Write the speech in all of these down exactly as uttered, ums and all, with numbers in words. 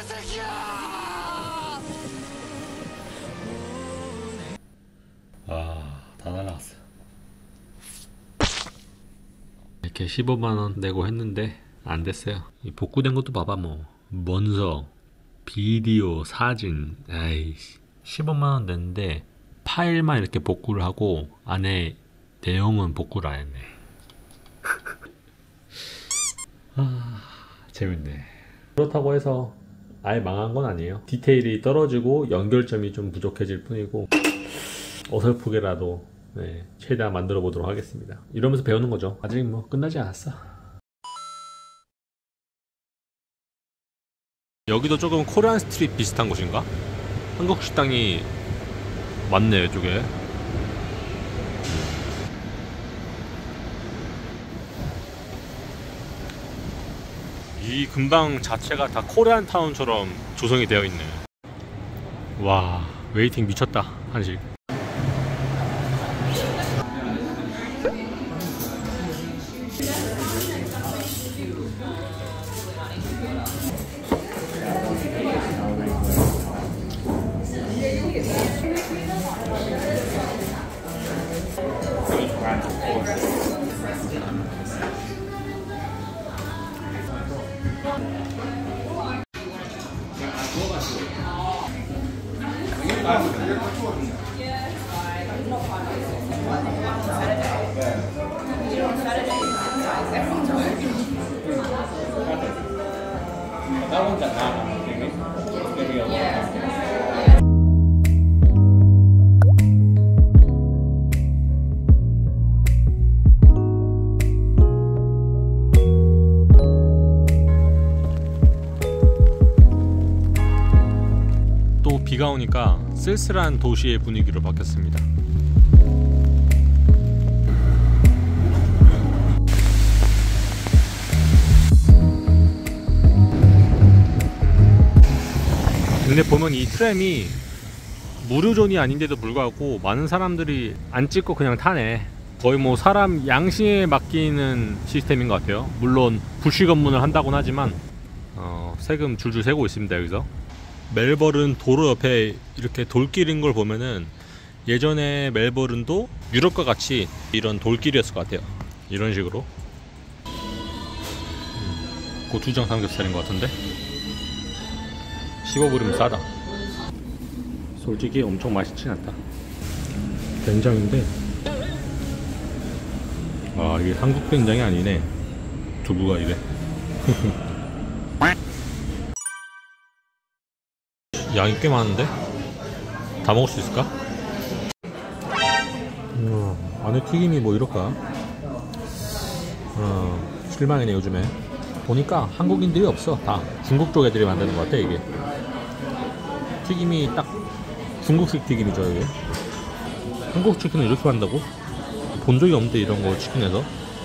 아, 다 날라갔어. 이렇게 십오만 원 내고 했는데 안 됐어요. 이 복구된 것도 봐봐. 뭐 문서, 비디오, 사진. 에이씨, 십오만 원 냈는데 파일만 이렇게 복구를 하고 안에 내용은 복구를 안 했네. 아, 재밌네. 그렇다고 해서 아예 망한 건 아니에요. 디테일이 떨어지고 연결점이 좀 부족해질 뿐이고, 어설프게라도 네, 최대한 만들어 보도록 하겠습니다. 이러면서 배우는 거죠. 아직 뭐 끝나지 않았어. 여기도 조금 코리안 스트릿 비슷한 곳인가? 한국 식당이 많네, 이쪽에. 이 근방 자체가 다 코리안 타운처럼 조성이 되어 있네. 와, 웨이팅 미쳤다. 한식. 또 비가 오니까 쓸쓸한 도시의 분위기로 바뀌었습니다. 근데 보면 이 트램이 무료존이 아닌데도 불구하고 많은 사람들이 안 찍고 그냥 타네. 거의 뭐 사람 양심에 맡기는 시스템인 것 같아요. 물론 불시 검문을 한다고는 하지만 어, 세금 줄줄 세고 있습니다. 여기서 멜버른 도로 옆에 이렇게 돌길인 걸 보면은 예전에 멜버른도 유럽과 같이 이런 돌길이었을 것 같아요. 이런 식으로. 음, 고추장 삼겹살인 것 같은데 십오 불이면 싸다. 솔직히 엄청 맛있진 않다. 된장인데 아, 이게 한국 된장이 아니네. 두부가 이래. 양이 꽤 많은데? 다 먹을 수 있을까? 음, 안에 튀김이 뭐 이럴까? 어, 실망이네. 요즘에 보니까 한국인들이 없어. 다 중국 쪽 애들이 만드는 것 같아. 이게 튀김이 딱 중국식 튀김이죠. 이게 한국 치킨을 이렇게 만든다고? 본 적이 없는데 이런 거 치킨에서.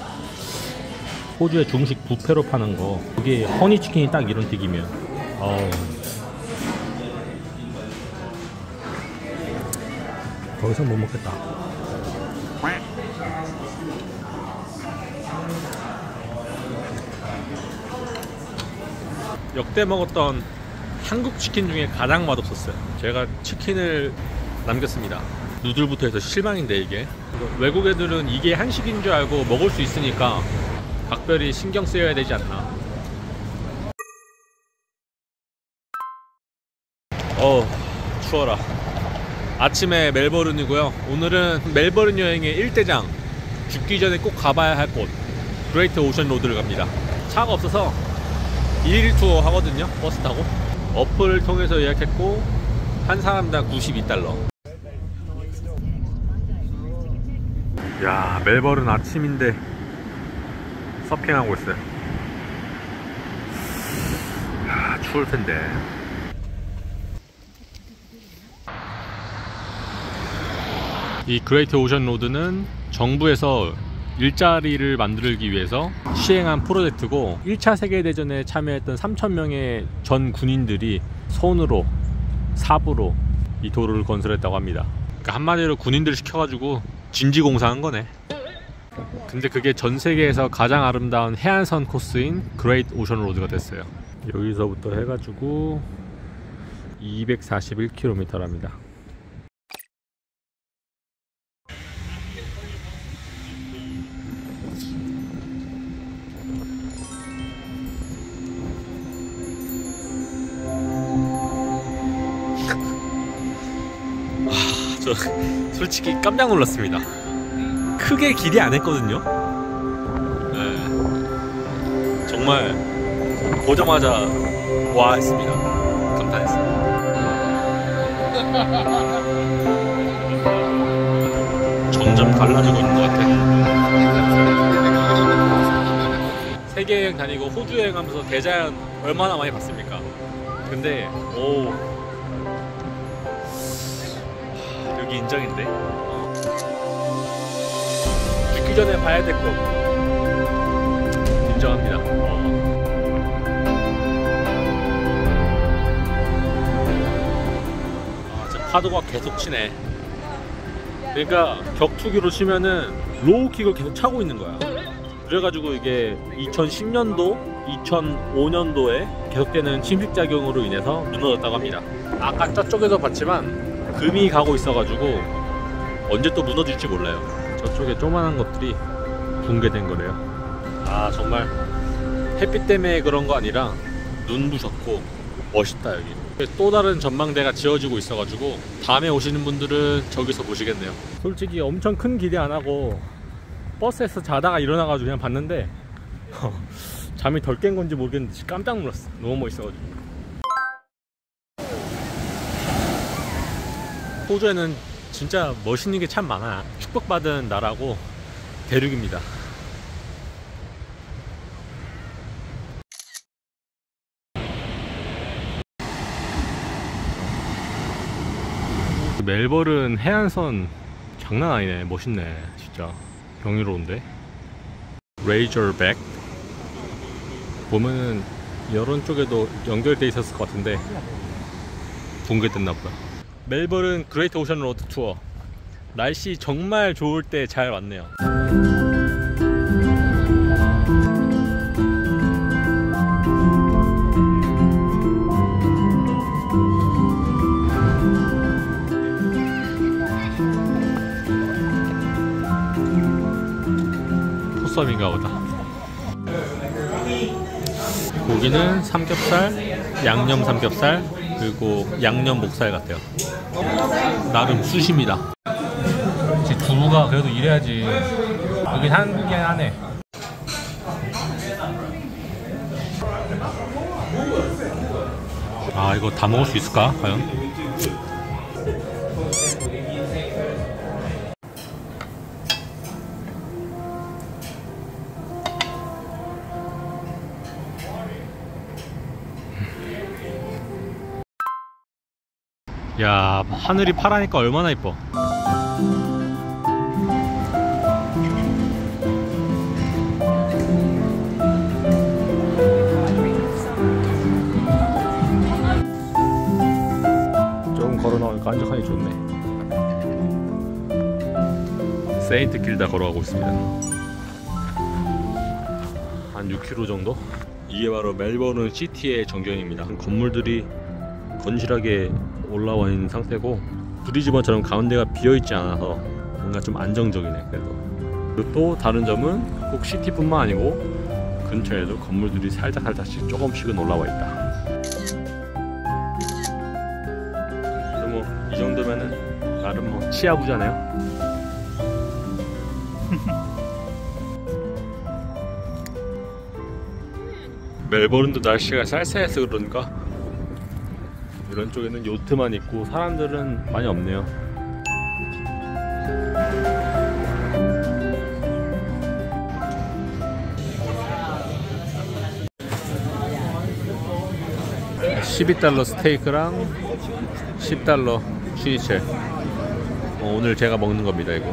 호주의 중식 뷔페로 파는 거, 그게 허니 치킨이 딱 이런 튀김이야. 어우, 더 이상 못 먹겠다. 역대 먹었던 한국 치킨 중에 가장 맛없었어요. 제가 치킨을 남겼습니다. 누들부터 해서 실망인데 이게. 외국 애들은 이게 한식인 줄 알고 먹을 수 있으니까 각별히 신경 쓰여야 되지 않나. 어우, 추워라. 아침에 멜버른이고요. 오늘은 멜버른 여행의 일대장, 죽기 전에 꼭 가봐야 할 곳, 그레이트 오션 로드를 갑니다. 차가 없어서 일일 투어 하거든요. 버스 타고. 어플을 통해서 예약했고 한 사람당 구십이 달러. 야, 멜버른 아침인데 서핑하고 있어요. 아, 추울 텐데. 이 그레이트 오션 로드는 정부에서 일자리를 만들기 위해서 시행한 프로젝트고, 일 차 세계대전에 참여했던 삼천 명의 전 군인들이 손으로 삽으로 이 도로를 건설했다고 합니다. 그러니까 한마디로 군인들 시켜가지고 진지공사한 거네. 근데 그게 전 세계에서 가장 아름다운 해안선 코스인 그레이트 오션 로드가 됐어요. 여기서부터 해가지고 이백사십일 킬로미터랍니다. 저 솔직히 깜짝 놀랐습니다. 크게 기대 안 했거든요. 네. 정말 보자마자 와 했습니다. 감탄했습니다. 점점 달라지고 있는 것 같아. 세계 여행 다니고 호주 여행하면서 대자연 얼마나 많이 봤습니까? 근데 오 여기 인정인데? 죽기 전에 봐야 될 거 인정합니다. 어. 아, 진짜 파도가 계속 치네. 그러니까 격투기로 치면은 로우킥을 계속 차고 있는 거야. 그래가지고 이게 이천십 년도, 이천오 년도에 계속되는 침식작용으로 인해서 무너졌다고 합니다. 아까 저쪽에서 봤지만 금이 가고 있어가지고 언제 또 무너질지 몰라요. 저쪽에 조그만한 것들이 붕괴된 거래요. 아 정말 햇빛 때문에 그런 거 아니라 눈부셨고 멋있다. 여기 또 다른 전망대가 지어지고 있어가지고 다음에 오시는 분들은 저기서 보시겠네요. 솔직히 엄청 큰 기대 안 하고 버스에서 자다가 일어나가지고 그냥 봤는데 잠이 덜 깬 건지 모르겠는데 깜짝 놀랐어. 너무 멋있어가지고. 호주에는 진짜 멋있는 게 참 많아. 축복받은 나라고 대륙입니다. 멜버른 해안선 장난 아니네. 멋있네 진짜. 경이로운데. 레이저백 보면은 이런 쪽에도 연결돼 있었을 것 같은데 붕괴됐나 보다. 멜버른 그레이트 오션 로드 투어. 날씨 정말 좋을 때 잘 왔네요. 포섬인가 보다. 고기는 삼겹살, 양념 삼겹살, 그리고 양념 목살 같아요. 나름 수시입니다. 두부가 그래도 이래야지. 여긴 한국인 하네. 아 이거 다 먹을 수 있을까 과연? 야 하늘이 파라니까 얼마나 이뻐. 조금 걸어나오니까 한적하니 좋네. 세인트 길다 걸어가고 있습니다. 한 육 킬로미터 정도? 이게 바로 멜버른 시티의 전경입니다. 건물들이 건실하게 올라와 있는 상태고 브리즈번처럼 가운데가 비어있지 않아서 뭔가 좀 안정적이네. 그래도 그리고 또 다른 점은 꼭 시티뿐만 아니고 근처에도 건물들이 살짝 살짝씩 조금씩은 올라와 있다. 그래도 뭐 이 정도면은 나름 뭐 치아부잖아요. 멜버른도 날씨가 쌀쌀해서 그런가 이런 쪽에는 요트만 있고 사람들은 많이 없네요. 십이 달러 스테이크랑 십 달러 슈니첼. 어, 오늘 제가 먹는 겁니다 이거.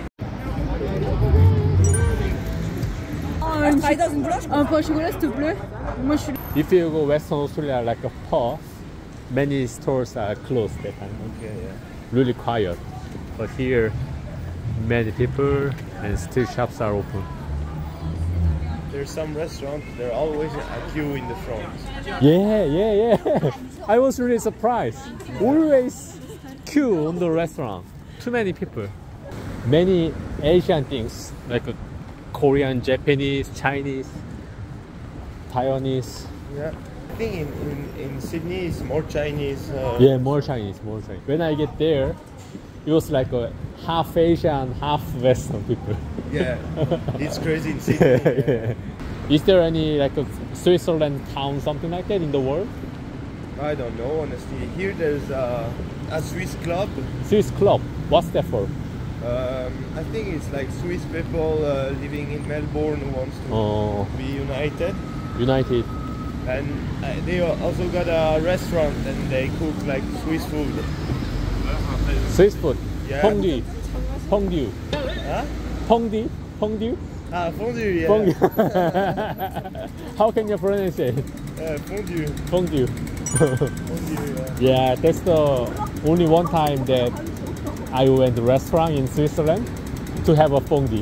Un pain au chocolat s'il te plaît. Moi je suis. If you go Western Australia like a Perth, many stores are closed that time. Okay, yeah. Really quiet. But here, many people and still shops are open. There's some restaurants, they're always a queue in the front. Yeah, yeah, yeah. I was really surprised. Always queue on the restaurant. Too many people. Many Asian things like uh, Korean, Japanese, Chinese, Taiwanese. Yeah. I think in, in, in Sydney it's more Chinese. Uh, Yeah, more Chinese, more Chinese. When I get there, it was like a half Asian, half Western people. Yeah, it's crazy in Sydney. Yeah. Is there any like a Switzerland town, something like that in the world? I don't know, honestly. Here there's a, a Swiss club. Swiss club. What's that for? Um, I think it's like Swiss people uh, living in Melbourne who wants to Oh, be united. United. And uh, they also got a restaurant and they cook like Swiss food. Swiss food. Yeah. Fondue. Fondue. Huh? Fondue. Fondue. Ah, fondue, yeah. Fondue. How can you pronounce it? Uh, fondue. Fondue. Fondue, yeah. Yeah, that's the only one time that I went to restaurant in Switzerland to have a fondue.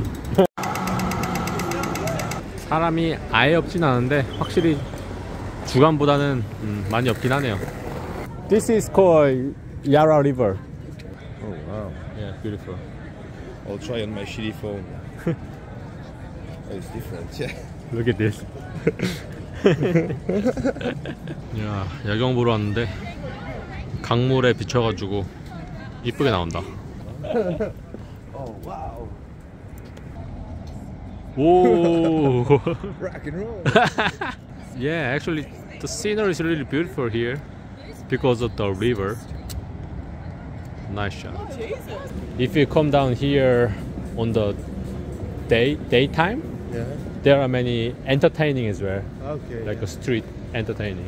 사람이 아예 없진 않은데 확실히 주간보다는 음, 많이 없긴 하네요. This is called Yarra River. Oh, wow. Yeah, beautiful. I'll try on my shitty phone. Oh, it's different, yeah. Look at this. 야, 야경 보러 왔는데 강물에 비춰가지고 이쁘게 나온다. Oh, wow. Whoa! Rock and roll. Yeah, actually the scenery is really beautiful here because of the river. Nice shot. If you come down here on the day daytime, Yeah. there are many entertaining as well, Okay. like a street entertaining.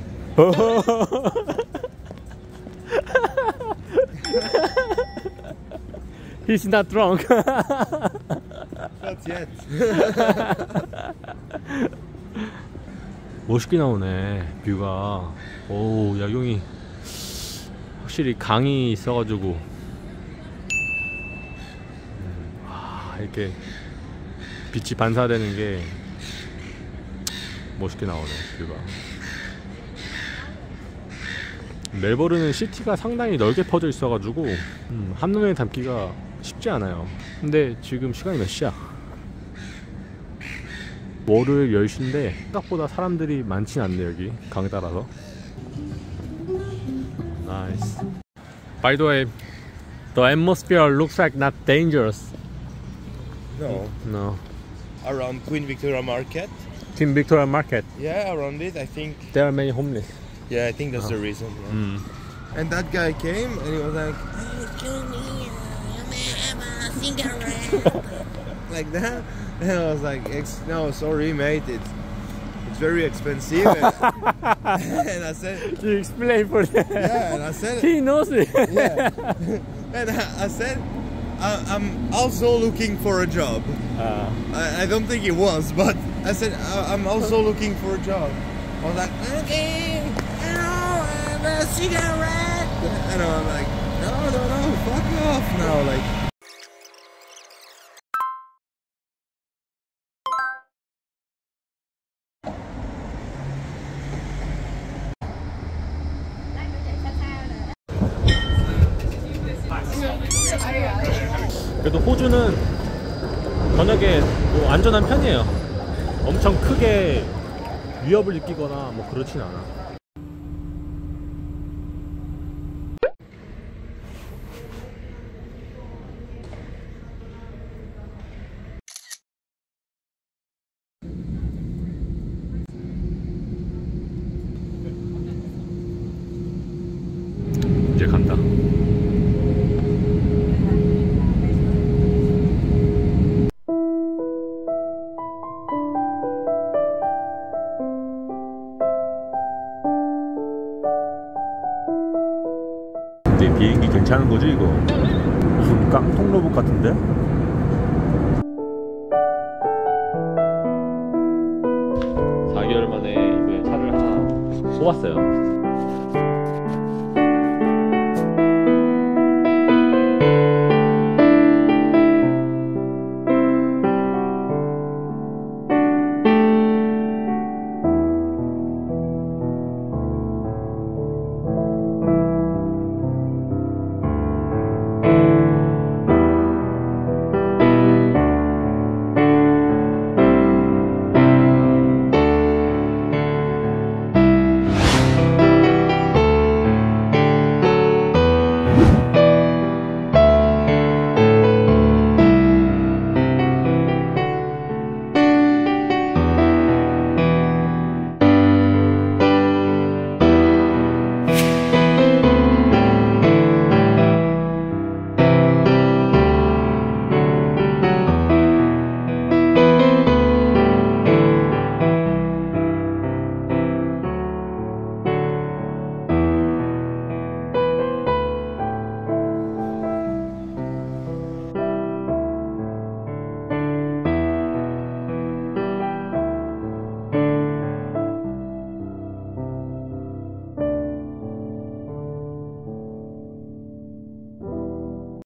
He's not drunk. Not yet. 멋있게 나오네 뷰가. 오, 야경이 확실히 강이 있어가지고 음, 아, 이렇게 빛이 반사되는 게 멋있게 나오네 뷰가. 멜버른은 시티가 상당히 넓게 퍼져 있어가지고 음, 한눈에 담기가 쉽지 않아요. 근데 지금 시간이 몇 시야? 월요일 열 시인데 생각보다 사람들이 많진 않네 여기 강 따라서. Nice. By the way, the atmosphere looks like not dangerous. No. No. Around Queen Victoria Market. Queen Victoria Market, Yeah, around it, I think. there are many homeless. Yeah, I think that's the reason. Yeah. Mm. And that guy came and he was like, like that. And I was like, Ex no, sorry, mate. It's it's very expensive. And, and I said, You explain for that. yeah, and I said, He knows it. yeah. And I, I said, I, I'm also looking for a job. Uh, I, I don't think it was, but I said I, I'm also looking for a job. I was like, okay, you know, and a cigarette. And I'm like, no, no, no, fuck off now, like. 그래도 호주는 저녁에 뭐 안전한 편이에요. 엄청 크게 위협을 느끼거나 뭐 그렇진 않아. 이제 간다. 근데 비행기 괜찮은 거지 이거? 무슨 깡통 로봇 같은데? 사 개월 만에 이번에 차를 하나 뽑았어요.